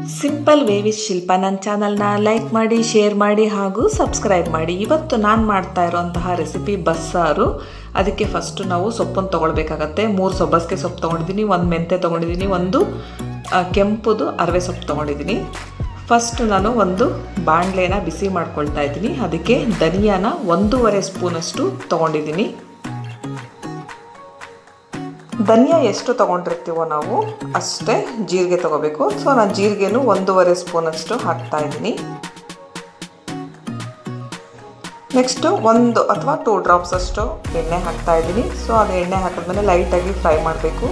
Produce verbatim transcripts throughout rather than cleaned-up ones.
Simple way with ಶಿಲ್ಪ ನನ್ನ ಚಾನಲ್ನ like ಮಾಡಿ, ಶೇರ್ ಮಾಡಿ ಹಾಗೂ ಸಬ್ಸ್ಕ್ರೈಬ್ ಮಾಡಿ. ಇವತ್ತು ನಾನು ಮಾಡ್ತಾ ಇರೋಂತಹ ರೆಸಿಪಿ ಬಸ್ಸಾರು. ಅದಕ್ಕೆ ಫಸ್ಟು ನಾವು ಸೊಪ್ಪನ್ನು ತೊಗೊಳ್ಬೇಕಾಗತ್ತೆ. ಮೂರು ಸೊಬ್ಬಸಿಗೆ ಸೊಪ್ಪು ತೊಗೊಂಡಿದ್ದೀನಿ, ಒಂದು ಮೆಂತೆ ತೊಗೊಂಡಿದ್ದೀನಿ, ಒಂದು ಕೆಂಪುದು ಅರವೆ ಸೊಪ್ಪು ತೊಗೊಂಡಿದ್ದೀನಿ. ಫಸ್ಟು ನಾನು ಒಂದು ಬಾಣಲೆನ ಬಿಸಿ ಮಾಡ್ಕೊಳ್ತಾ ಇದ್ದೀನಿ. ಅದಕ್ಕೆ ಧನಿಯಾನ ಒಂದೂವರೆ ಸ್ಪೂನಷ್ಟು ತೊಗೊಂಡಿದ್ದೀನಿ. ಧನಿಯಾ ಎಷ್ಟು ತೊಗೊಂಡಿರ್ತೀವೋ ನಾವು ಅಷ್ಟೇ ಜೀರಿಗೆ ತೊಗೋಬೇಕು. ಸೊ ನಾನು ಜೀರಿಗೆನೂ ಒಂದೂವರೆ ಸ್ಪೂನಷ್ಟು ಹಾಕ್ತಾ ಇದ್ದೀನಿ. ನೆಕ್ಸ್ಟು ಒಂದು ಅಥವಾ ಟೂ ಡ್ರಾಪ್ಸ್ ಅಷ್ಟು ಎಣ್ಣೆ ಹಾಕ್ತಾ ಇದ್ದೀನಿ. ಸೊ ಅದು ಎಣ್ಣೆ ಹಾಕಿದ್ಮೇಲೆ ಲೈಟಾಗಿ ಫ್ರೈ ಮಾಡಬೇಕು.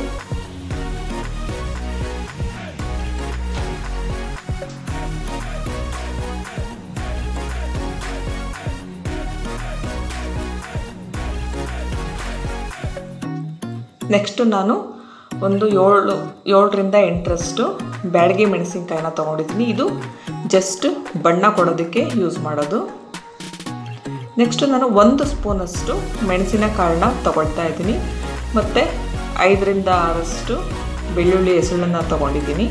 ನೆಕ್ಸ್ಟು ನಾನು ಒಂದು ಏಳು ಏಳರಿಂದ ಎಂಟರಷ್ಟು ಬ್ಯಾಡಗಿ ಮೆಣಸಿನ್ಕಾಯಿನ ತೊಗೊಂಡಿದ್ದೀನಿ. ಇದು ಜಸ್ಟ್ ಬಣ್ಣ ಕೊಡೋದಕ್ಕೆ ಯೂಸ್ ಮಾಡೋದು. ನೆಕ್ಸ್ಟು ನಾನು ಒಂದು ಸ್ಪೂನಷ್ಟು ಮೆಣಸಿನ ಕಾಳನ್ನ ತೊಗೊಳ್ತಾ ಇದ್ದೀನಿ. ಮತ್ತು ಐದರಿಂದ ಆರಷ್ಟು ಬೆಳ್ಳುಳ್ಳಿ ಹೆಸಳನ್ನು ತೊಗೊಂಡಿದ್ದೀನಿ.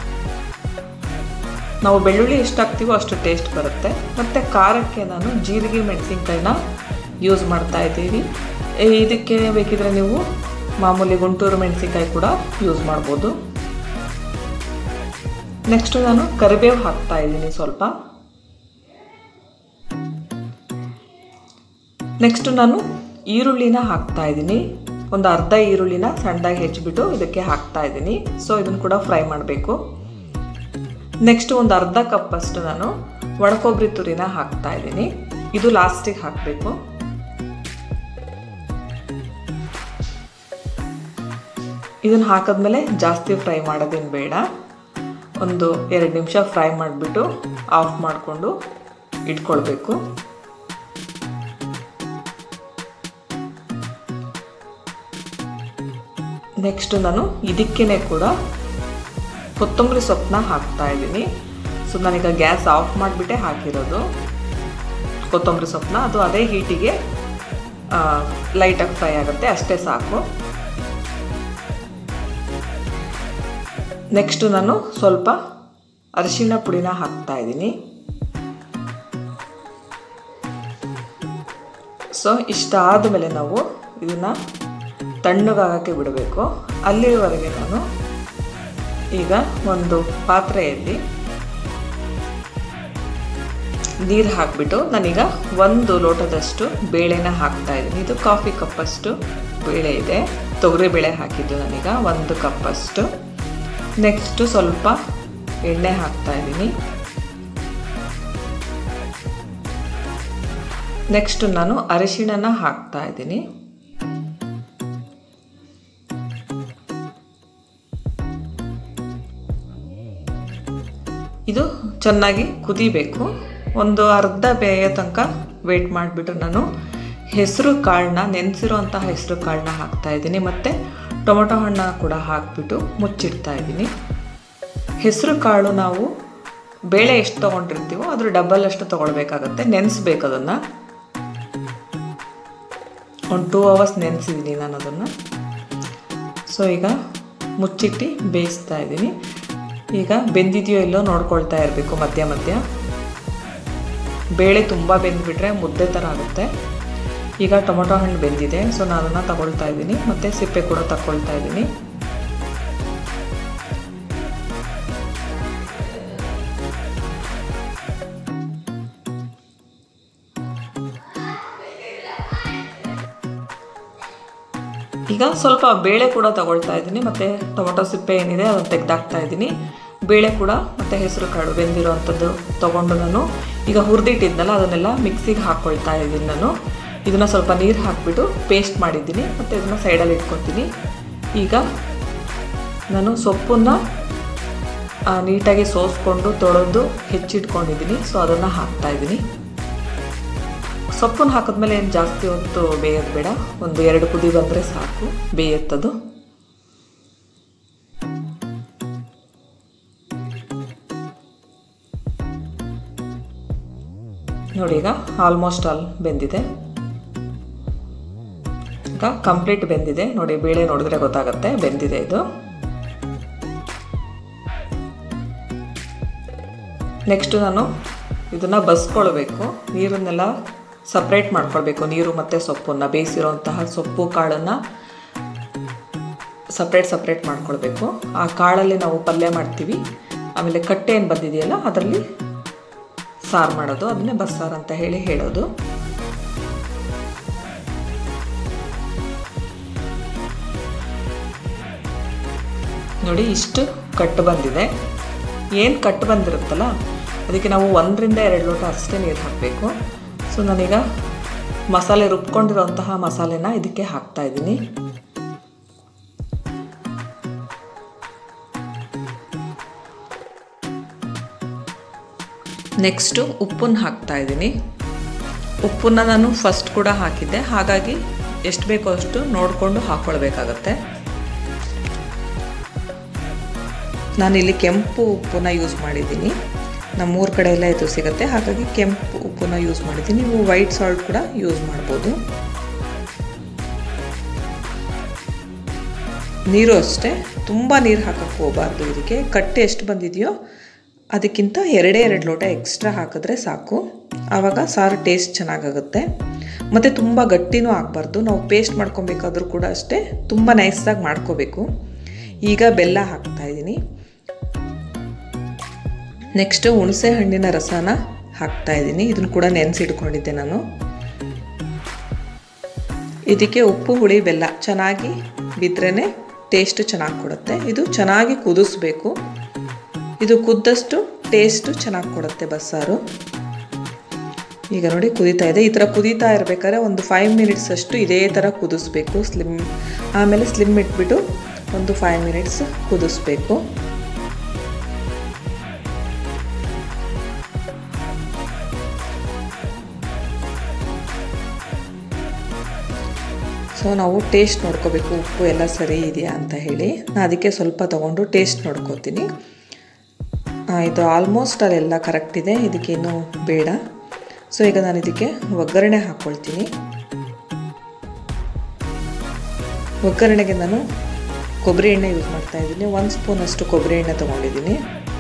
ನಾವು ಬೆಳ್ಳುಳ್ಳಿ ಎಷ್ಟು ಹಾಕ್ತೀವೋ ಅಷ್ಟು ಟೇಸ್ಟ್ ಬರುತ್ತೆ. ಮತ್ತು ಖಾರಕ್ಕೆ ನಾನು ಜೀರಿಗೆ ಮೆಣಸಿನ್ಕಾಯಿನ ಯೂಸ್ ಮಾಡ್ತಾ ಇದ್ದೀವಿ. ಇದಕ್ಕೆ ಬೇಕಿದ್ರೆ ನೀವು ಮಾಮೂಲಿ ಗುಂಟೂರು ಮೆಣಸಿನ್ಕಾಯಿ ಕೂಡ ಯೂಸ್ ಮಾಡ್ಬೋದು. ನೆಕ್ಸ್ಟು ನಾನು ಕರಿಬೇವು ಹಾಕ್ತಾ ಇದ್ದೀನಿ ಸ್ವಲ್ಪ. ನೆಕ್ಸ್ಟು ನಾನು ಈರುಳ್ಳಿನ ಹಾಕ್ತಾ ಇದ್ದೀನಿ. ಒಂದು ಅರ್ಧ ಈರುಳ್ಳಿನ ಸಣ್ಣದಾಗಿ ಹೆಚ್ಚಿಬಿಟ್ಟು ಇದಕ್ಕೆ ಹಾಕ್ತಾ ಇದ್ದೀನಿ. ಸೊ ಇದನ್ನು ಕೂಡ ಫ್ರೈ ಮಾಡಬೇಕು. ನೆಕ್ಸ್ಟು ಒಂದು ಅರ್ಧ ಕಪ್ಪಷ್ಟು ನಾನು ಒಣಕೊಬ್ಬರಿ ತುರಿನ ಹಾಕ್ತಾ ಇದ್ದೀನಿ. ಇದು ಲಾಸ್ಟಿಗೆ ಹಾಕಬೇಕು. ಇದನ್ನು ಹಾಕಿದ್ಮೇಲೆ ಜಾಸ್ತಿ ಫ್ರೈ ಮಾಡೋದೇನು ಬೇಡ. ಒಂದು ಎರಡು ನಿಮಿಷ ಫ್ರೈ ಮಾಡಿಬಿಟ್ಟು ಆಫ್ ಮಾಡಿಕೊಂಡು ಇಟ್ಕೊಳ್ಬೇಕು. ನೆಕ್ಸ್ಟು ನಾನು ಇದಕ್ಕೇ ಕೂಡ ಕೊತ್ತಂಬರಿ ಸೊಪ್ಪನ್ನ ಹಾಕ್ತಾ ಇದ್ದೀನಿ. ಸೊ ನಾನೀಗ ಗ್ಯಾಸ್ ಆಫ್ ಮಾಡಿಬಿಟ್ಟೆ ಹಾಕಿರೋದು ಕೊತ್ತಂಬರಿ ಸೊಪ್ಪನ್ನ. ಅದು ಅದೇ ಹೀಟಿಗೆ ಲೈಟಾಗಿ ಫ್ರೈ ಆಗುತ್ತೆ, ಅಷ್ಟೇ ಸಾಕು. ನೆಕ್ಸ್ಟು ನಾನು ಸ್ವಲ್ಪ ಅರಿಶಿಣ ಪುಡಿನ ಹಾಕ್ತಾ ಇದ್ದೀನಿ. ಸೊ ಇಷ್ಟ ಆದಮೇಲೆ ನಾವು ಇದನ್ನು ತಣ್ಣಗಾಗಕ್ಕೆ ಬಿಡಬೇಕು. ಅಲ್ಲಿವರೆಗೆ ನಾನು ಈಗ ಒಂದು ಪಾತ್ರೆಯಲ್ಲಿ ನೀರು ಹಾಕಿಬಿಟ್ಟು ನಾನೀಗ ಒಂದು ಲೋಟದಷ್ಟು ಬೇಳೆನ ಹಾಕ್ತಾ ಇದ್ದೀನಿ. ಇದು ಕಾಫಿ ಕಪ್ಪಷ್ಟು ಬೇಳೆ ಇದೆ, ತೊಗರಿ ಬೇಳೆ ಹಾಕಿದ್ದು ನಾನೀಗ ಒಂದು ಕಪ್ಪಷ್ಟು. ನೆಕ್ಸ್ಟು ಸ್ವಲ್ಪ ಎಣ್ಣೆ ಹಾಕ್ತಾ ಇದ್ದೀನಿ. ನೆಕ್ಸ್ಟು ನಾನು ಅರಿಶಿಣನ ಹಾಕ್ತಾ ಇದ್ದೀನಿ. ಇದು ಚೆನ್ನಾಗಿ ಕುದಿಬೇಕು. ಒಂದು ಅರ್ಧ ಬೇಯೋ ತನಕ ವೇಟ್ ಮಾಡಿಬಿಟ್ಟು ನಾನು ಹೆಸರು ಕಾಳನ್ನ ನೆನೆಸಿರೋ ಅಂಥ ಹೆಸರು ಕಾಳನ್ನ ಹಾಕ್ತಾ ಇದ್ದೀನಿ. ಮತ್ತು ಟೊಮೊಟೊ ಹಣ್ಣ ಕೂಡ ಹಾಕಿಬಿಟ್ಟು ಮುಚ್ಚಿಡ್ತಾ ಇದ್ದೀನಿ. ಹೆಸರು ಕಾಳು ನಾವು ಬೇಳೆ ಎಷ್ಟು ತೊಗೊಂಡಿರ್ತೀವೋ ಅದ್ರ ಡಬಲ್ ಅಷ್ಟು ತೊಗೊಳ್ಬೇಕಾಗತ್ತೆ. ನೆನೆಸ್ಬೇಕು ಅದನ್ನು. ಒಂದು ಟೂ ಅವರ್ಸ್ ನೆನೆಸಿದ್ದೀನಿ ನಾನು ಅದನ್ನು. ಸೊ ಈಗ ಮುಚ್ಚಿಟ್ಟು ಬೇಯಿಸ್ತಾ ಇದ್ದೀನಿ. ಈಗ ಬೆಂದಿದೆಯೋ ಇಲ್ಲೋ ನೋಡ್ಕೊಳ್ತಾ ಇರಬೇಕು ಮಧ್ಯ ಮಧ್ಯ. ಬೇಳೆ ತುಂಬ ಬೆಂದುಬಿಟ್ರೆ ಮುದ್ದೆ ಥರ ಆಗುತ್ತೆ. ಈಗ ಟೊಮೊಟೊ ಹಣ್ಣು ಬೆಂದಿದೆ. ಸೊ ನಾನು ಅದನ್ನು ತಗೊಳ್ತಾ ಇದ್ದೀನಿ. ಮತ್ತು ಸಿಪ್ಪೆ ಕೂಡ ತಗೊಳ್ತಾ ಇದ್ದೀನಿ. ಈಗ ಸ್ವಲ್ಪ ಬೇಳೆ ಕೂಡ ತಗೊಳ್ತಾ ಇದ್ದೀನಿ. ಮತ್ತು ಟೊಮೊಟೊ ಸಿಪ್ಪೆ ಏನಿದೆ ಅದನ್ನು ತೆಗೆದಾಕ್ತಾ ಇದ್ದೀನಿ. ಬೇಳೆ ಕೂಡ ಮತ್ತು ಹೆಸರು ಕಾಳು ಬೆಂದಿರೋ ಅಂಥದ್ದು ತೊಗೊಂಡು ನಾನು ಈಗ ಹುರಿದಿಟ್ಟಿದ್ನಲ್ಲ ಅದನ್ನೆಲ್ಲ ಮಿಕ್ಸಿಗೆ ಹಾಕ್ಕೊಳ್ತಾ ಇದ್ದೀನಿ. ನಾನು ಇದನ್ನು ಸ್ವಲ್ಪ ನೀರು ಹಾಕಿಬಿಟ್ಟು ಪೇಸ್ಟ್ ಮಾಡಿದ್ದೀನಿ. ಮತ್ತು ಇದನ್ನು ಸೈಡಲ್ಲಿ ಇಟ್ಕೊತೀನಿ. ಈಗ ನಾನು ಸೊಪ್ಪನ್ನು ನೀಟಾಗಿ ಸೋಸ್ಕೊಂಡು ತೊಳೆದು ಹೆಚ್ಚಿಟ್ಕೊಂಡಿದ್ದೀನಿ. ಸೊ ಅದನ್ನು ಹಾಕ್ತಾಯಿದ್ದೀನಿ. ಸೊಪ್ಪನ್ನು ಹಾಕಿದ್ಮೇಲೆ ಏನು ಜಾಸ್ತಿ ಹೊತ್ತು ಬೇಯೋದು ಬೇಡ. ಒಂದು ಎರಡು ಕುದಿ ಬಂದರೆ ಸಾಕು, ಬೇಯುತ್ತದು. ನೋಡಿ ಈಗ ಆಲ್ಮೋಸ್ಟ್ ಆಲ್ ಬೆಂದಿದೆ. ಈಗ ಕಂಪ್ಲೀಟ್ ಬೆಂದಿದೆ ನೋಡಿ, ಬೇಳೆ ನೋಡಿದ್ರೆ ಗೊತ್ತಾಗುತ್ತೆ ಬೆಂದಿದೆ ಇದು. ನೆಕ್ಸ್ಟು ನಾನು ಇದನ್ನು ಬಸ್ಕೊಳ್ಬೇಕು. ನೀರನ್ನೆಲ್ಲ ಸಪ್ರೇಟ್ ಮಾಡ್ಕೊಳ್ಬೇಕು. ನೀರು ಮತ್ತು ಸೊಪ್ಪನ್ನು, ಬೇಯಿಸಿರೋಂತಹ ಸೊಪ್ಪು ಕಾಳನ್ನು ಸಪ್ರೇಟ್ ಸಪ್ರೇಟ್ ಮಾಡ್ಕೊಳ್ಬೇಕು. ಆ ಕಾಳಲ್ಲಿ ನಾವು ಪಲ್ಯ ಮಾಡ್ತೀವಿ. ಆಮೇಲೆ ಕಟ್ಟೆ ಏನು ಬಂದಿದೆಯಲ್ಲ ಅದರಲ್ಲಿ ಸಾರು ಮಾಡೋದು, ಅದನ್ನೇ ಬಸ್ಸಾರು ಅಂತ ಹೇಳಿ ಹೇಳೋದು. ನೋಡಿ ಇಷ್ಟು ಕಟ್ಟು ಬಂದಿದೆ. ಏನು ಕಟ್ಟು ಬಂದಿರುತ್ತಲ್ಲ ಅದಕ್ಕೆ ನಾವು ಒಂದರಿಂದ ಎರಡು ಲೋಟ ಅಷ್ಟೇ ನೀರು ಹಾಕಬೇಕು. ಸೊ ನಾನೀಗ ಮಸಾಲೆ ರುಬ್ಕೊಂಡಿರೋಂತಹ ಮಸಾಲೆನ ಇದಕ್ಕೆ ಹಾಕ್ತಾಯಿದ್ದೀನಿ. ನೆಕ್ಸ್ಟು ಉಪ್ಪನ್ನು ಹಾಕ್ತಾಯಿದ್ದೀನಿ. ಉಪ್ಪನ್ನು ನಾನು ಫಸ್ಟ್ ಕೂಡ ಹಾಕಿದ್ದೆ, ಹಾಗಾಗಿ ಎಷ್ಟು ಬೇಕೋ ಅಷ್ಟು ನೋಡಿಕೊಂಡು ಹಾಕ್ಕೊಳ್ಬೇಕಾಗತ್ತೆ. ನಾನಿಲ್ಲಿ ಕೆಂಪು ಉಪ್ಪನ್ನ ಯೂಸ್ ಮಾಡಿದ್ದೀನಿ. ನಮ್ಮೂರ ಕಡೆ ಎಲ್ಲ ಇದು ಸಿಗುತ್ತೆ, ಹಾಗಾಗಿ ಕೆಂಪು ಉಪ್ಪನ್ನ ಯೂಸ್ ಮಾಡಿದ್ದೀನಿ. ನೀವು ವೈಟ್ ಸಾಲ್ಟ್ ಕೂಡ ಯೂಸ್ ಮಾಡ್ಬೋದು. ನೀರು ಅಷ್ಟೇ, ತುಂಬ ನೀರು ಹಾಕಕ್ಕೆ ಹೋಗಬಾರ್ದು. ಇದಕ್ಕೆ ಕಟ್ಟೆ ಎಷ್ಟು ಬಂದಿದೆಯೋ ಅದಕ್ಕಿಂತ ಎರಡೇ ಎರಡು ಲೋಟ ಎಕ್ಸ್ಟ್ರಾ ಹಾಕಿದ್ರೆ ಸಾಕು. ಆವಾಗ ಸಾರು ಟೇಸ್ಟ್ ಚೆನ್ನಾಗಾಗುತ್ತೆ. ಮತ್ತು ತುಂಬ ಗಟ್ಟಿನೂ ಆಗಬಾರ್ದು. ನಾವು ಪೇಸ್ಟ್ ಮಾಡ್ಕೊಬೇಕಾದ್ರೂ ಕೂಡ ಅಷ್ಟೇ ತುಂಬ ನೈಸಾಗಿ ಮಾಡ್ಕೋಬೇಕು. ಈಗ ಬೆಲ್ಲ ಹಾಕ್ತಾಯಿದ್ದೀನಿ. ನೆಕ್ಸ್ಟು ಹುಣಸೆ ಹಣ್ಣಿನ ರಸನ ಹಾಕ್ತಾಯಿದ್ದೀನಿ. ಇದನ್ನು ಕೂಡ ನೆನೆಸಿಟ್ಕೊಂಡಿದ್ದೆ ನಾನು. ಇದಕ್ಕೆ ಉಪ್ಪು, ಹುಳಿ, ಬೆಲ್ಲ ಚೆನ್ನಾಗಿ ಬಿದ್ರೇ ಟೇಸ್ಟು ಚೆನ್ನಾಗಿ ಕೊಡುತ್ತೆ. ಇದು ಚೆನ್ನಾಗಿ ಕುದಿಸ್ಬೇಕು. ಇದು ಕುದ್ದಷ್ಟು ಟೇಸ್ಟು ಚೆನ್ನಾಗಿ ಕೊಡುತ್ತೆ ಬಸ್ಸಾರು. ಈಗ ನೋಡಿ ಕುದೀತಾ ಇದೆ. ಈ ಥರ ಕುದೀತಾ ಇರಬೇಕಾದ್ರೆ ಒಂದು ಫೈವ್ ಮಿನಿಟ್ಸ್ ಅಷ್ಟು ಇದೇ ಥರ ಕುದಿಸ್ಬೇಕು. ಸ್ಲಿಮ್ ಆಮೇಲೆ ಸ್ಲಿಮ್ ಇಟ್ಬಿಟ್ಟು ಒಂದು ಫೈವ್ ಮಿನಿಟ್ಸ್ ಕುದಿಸ್ಬೇಕು. ಸೊ ನಾವು ಟೇಸ್ಟ್ ನೋಡ್ಕೋಬೇಕು, ಉಪ್ಪು ಎಲ್ಲ ಸರಿ ಇದೆಯಾ ಅಂತ ಹೇಳಿ. ನಾನು ಅದಕ್ಕೆ ಸ್ವಲ್ಪ ತೊಗೊಂಡು ಟೇಸ್ಟ್ ನೋಡ್ಕೋತೀನಿ. ಇದು ಆಲ್ಮೋಸ್ಟ್ ಅಲ್ಲೆಲ್ಲ ಕರೆಕ್ಟ್ ಇದೆ, ಇದಕ್ಕೇನು ಬೇಡ. ಸೊ ಈಗ ನಾನು ಇದಕ್ಕೆ ಒಗ್ಗರಣೆ ಹಾಕ್ಕೊಳ್ತೀನಿ. ಒಗ್ಗರಣೆಗೆ ನಾನು ಕೊಬ್ಬರಿ ಎಣ್ಣೆ ಯೂಸ್ ಮಾಡ್ತಾ ಇದ್ದೀನಿ. ಒಂದು ಸ್ಪೂನಷ್ಟು ಕೊಬ್ಬರಿ ಎಣ್ಣೆ ತೊಗೊಂಡಿದ್ದೀನಿ.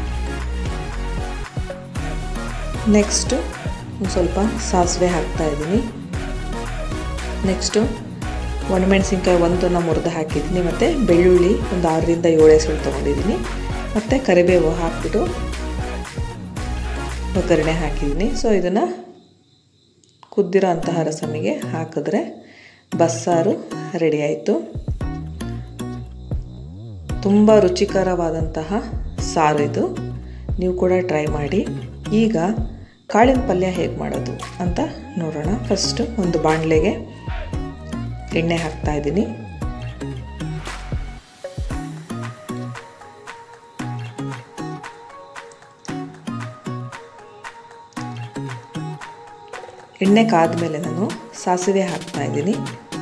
ನೆಕ್ಸ್ಟು ಒಂದು ಸ್ವಲ್ಪ ಸಾಸಿವೆ ಹಾಕ್ತಾ ಇದ್ದೀನಿ. ನೆಕ್ಸ್ಟು ಒಣಮೆಣಸಿನ್ಕಾಯಿ ಒಂದನ್ನು ಮುರಿದು ಹಾಕಿದ್ದೀನಿ. ಮತ್ತು ಬೆಳ್ಳುಳ್ಳಿ ಒಂದು ಆರರಿಂದ ಏಳು ಎಸಳು ತೊಗೊಂಡಿದ್ದೀನಿ. ಮತ್ತು ಕರಿಬೇವು ಹಾಕ್ಬಿಟ್ಟು ಒಗ್ಗರಣೆ ಹಾಕಿದ್ದೀನಿ. ಸೊ ಇದನ್ನು ಕುದ್ದಿರೋ ಅಂತಹ ರಸಮಿಗೆ ಹಾಕಿದ್ರೆ ಬಸ್ಸಾರು ರೆಡಿ ಆಯಿತು. ತುಂಬ ರುಚಿಕರವಾದಂತಹ ಸಾರು ಇದು. ನೀವು ಕೂಡ ಟ್ರೈ ಮಾಡಿ. ಈಗ ಕಾಳಿನ ಪಲ್ಯ ಹೇಗೆ ಮಾಡೋದು ಅಂತ ನೋಡೋಣ. ಫಸ್ಟು ಒಂದು ಬಾಣಲೆಗೆ ಎಣ್ಣೆ ಹಾಕ್ತಾ ಇದ್ದೀನಿ. ಎಣ್ಣೆ ಕಾದ್ಮೇಲೆ ನಾನು ಸಾಸಿವೆ ಹಾಕ್ತಾ ಇದ್ದೀನಿ.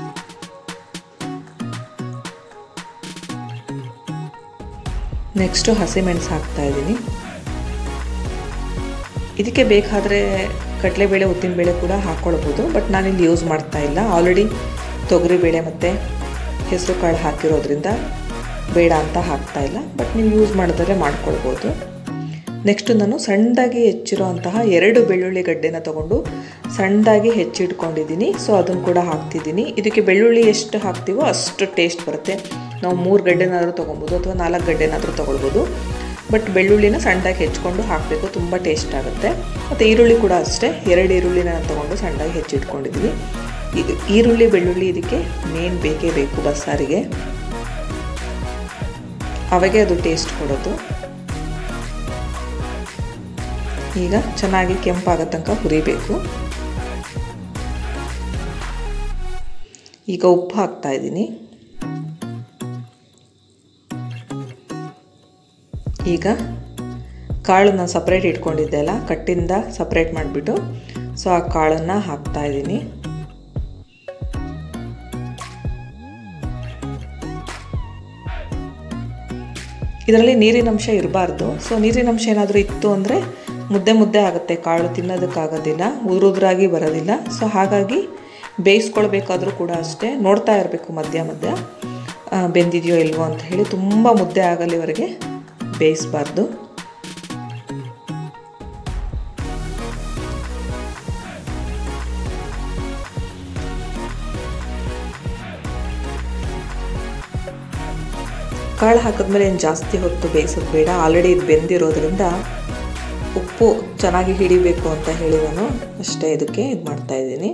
ನೆಕ್ಸ್ಟು ಹಸಿಮೆಣಸು ಹಾಕ್ತಾ ಇದ್ದೀನಿ. ಇದಕ್ಕೆ ಬೇಕಾದರೆ ಕಡಲೆಬೇಳೆ, ಉದ್ದಿನಬೇಳೆ ಕೂಡ ಹಾಕ್ಕೊಳ್ಬೋದು. ಬಟ್ ನಾನಿಲ್ಲಿ ಯೂಸ್ ಮಾಡ್ತಾ ಇಲ್ಲ. ಆಲ್ರೆಡಿ ತೊಗರಿಬೇಳೆ ಮತ್ತು ಹೆಸರು ಕಾಳು ಹಾಕಿರೋದ್ರಿಂದ ಬೇಡ ಅಂತ ಹಾಕ್ತಾ ಇಲ್ಲ. ಬಟ್ ನೀವು ಯೂಸ್ ಮಾಡಿದ್ರೆ ಮಾಡ್ಕೊಳ್ಬೋದು. ನೆಕ್ಸ್ಟು ನಾನು ಸಣ್ಣದಾಗಿ ಹೆಚ್ಚಿರೋ ಅಂತಹ ಎರಡು ಬೆಳ್ಳುಳ್ಳಿ ಗಡ್ಡೆನ ತೊಗೊಂಡು ಸಣ್ಣದಾಗಿ ಹೆಚ್ಚಿಟ್ಕೊಂಡಿದ್ದೀನಿ. ಸೊ ಅದನ್ನು ಕೂಡ ಹಾಕ್ತಿದ್ದೀನಿ. ಇದಕ್ಕೆ ಬೆಳ್ಳುಳ್ಳಿ ಎಷ್ಟು ಹಾಕ್ತೀವೋ ಅಷ್ಟು ಟೇಸ್ಟ್ ಬರುತ್ತೆ. ನಾವು ಮೂರು ಗಡ್ಡೆನಾದರೂ ತೊಗೊಬೋದು ಅಥವಾ ನಾಲ್ಕು ಗಡ್ಡೆನಾದರೂ ತೊಗೊಳ್ಬೋದು. ಬಟ್ ಬೆಳ್ಳುಳ್ಳಿನ ಸಣ್ಣದಾಗಿ ಹೆಚ್ಕೊಂಡು ಹಾಕಬೇಕು, ತುಂಬ ಟೇಸ್ಟ್ ಆಗುತ್ತೆ. ಮತ್ತು ಈರುಳ್ಳಿ ಕೂಡ ಅಷ್ಟೇ, ಎರಡು ಈರುಳ್ಳಿನ ನಾನು ತೊಗೊಂಡು ಸಣ್ಣದಾಗಿ ಹೆಚ್ಚಿಟ್ಕೊಂಡಿದ್ದೀನಿ. ಇದು ಈರುಳ್ಳಿ ಬೆಳ್ಳುಳ್ಳಿ ಇದಕ್ಕೆ ಮೇನ್ ಬೇಕೇ ಬೇಕು ಬಸ್ಸಾರಿಗೆ, ಅವಾಗೆ ಅದು ಟೇಸ್ಟ್ ಕೊಡೋದು. ಈಗ ಚೆನ್ನಾಗಿ ಕೆಂಪಾಗೋ ತನಕ ಹುರಿಬೇಕು. ಈಗ ಉಪ್ಪು ಹಾಕ್ತಾ ಇದ್ದೀನಿ. ಈಗ ಕಾಳನ್ನು ಸಪ್ರೇಟ್ ಇಟ್ಕೊಂಡಿದ್ದೆ ಅಲ್ಲ, ಕಟ್ಟಿಂದ ಸಪ್ರೇಟ್ ಮಾಡಿಬಿಟ್ಟು ಸೊ ಆ ಕಾಳನ್ನು ಹಾಕ್ತಾ ಇದ್ದೀನಿ. ಇದರಲ್ಲಿ ನೀರಿನಂಶ ಇರಬಾರ್ದು. ಸೊ ನೀರಿನಂಶ ಏನಾದರೂ ಇತ್ತು ಅಂದರೆ ಮುದ್ದೆ ಮುದ್ದೆ ಆಗುತ್ತೆ, ಕಾಳು ತಿನ್ನೋದಕ್ಕಾಗೋದಿಲ್ಲ, ಉದುರುದ್ರಾಗಿ ಬರೋದಿಲ್ಲ. ಸೊ ಹಾಗಾಗಿ ಬೇಯಿಸ್ಕೊಳ್ಬೇಕಾದ್ರೂ ಕೂಡ ಅಷ್ಟೇ ನೋಡ್ತಾ ಇರಬೇಕು ಮಧ್ಯ ಮಧ್ಯ ಬೆಂದಿದೆಯೋ ಇಲ್ವೋ ಅಂತ ಹೇಳಿ. ತುಂಬ ಮುದ್ದೆ ಆಗಲಿವರೆಗೆ ಬೇಯಿಸಬಾರ್ದು. ಕಾಳು ಹಾಕಿದ್ಮೇಲೆ ಏನು ಜಾಸ್ತಿ ಹೊತ್ತು ಬೇಯಿಸೋದು ಬೇಡ, ಆಲ್ರೆಡಿ ಇದು ಬೆಂದಿರೋದ್ರಿಂದ ಉಪ್ಪು ಚೆನ್ನಾಗಿ ಹಿಡಿಬೇಕು ಅಂತ ಹೇಳಿ ನಾನು ಅಷ್ಟೇ ಇದಕ್ಕೆ ಇದು ಮಾಡ್ತಾಯಿದ್ದೀನಿ.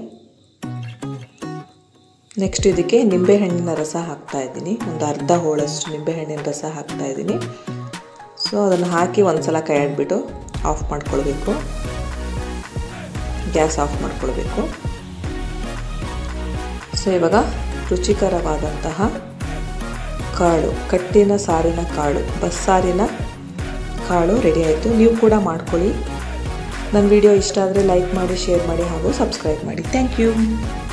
ನೆಕ್ಸ್ಟ್ ಇದಕ್ಕೆ ನಿಂಬೆಹಣ್ಣಿನ ರಸ ಹಾಕ್ತಾಯಿದ್ದೀನಿ, ಒಂದು ಅರ್ಧ ಹೋಳಷ್ಟು ನಿಂಬೆಹಣ್ಣಿನ ರಸ ಹಾಕ್ತಾಯಿದ್ದೀನಿ. ಸೊ ಅದನ್ನು ಹಾಕಿ ಒಂದು ಸಲ ಕೈ ಆಡಿಬಿಟ್ಟು ಆಫ್ ಮಾಡ್ಕೊಳ್ಬೇಕು, ಗ್ಯಾಸ್ ಆಫ್ ಮಾಡ್ಕೊಳ್ಬೇಕು. ಸೊ ಇವಾಗ ರುಚಿಕರವಾದಂತಹ ಕಾಳು, ಕಟ್ಟಿನ ಸಾರಿನ ಕಾಳು, ಬಸ್ಸಾರಿನ ಕಾಳು ರೆಡಿ ಆಯಿತು. ನೀವು ಕೂಡ ಮಾಡ್ಕೊಳ್ಳಿ. ನನ್ನ ವಿಡಿಯೋ ಇಷ್ಟ ಆದರೆ ಲೈಕ್ ಮಾಡಿ, ಶೇರ್ ಮಾಡಿ ಹಾಗೂ ಸಬ್ಸ್ಕ್ರೈಬ್ ಮಾಡಿ. Thank you.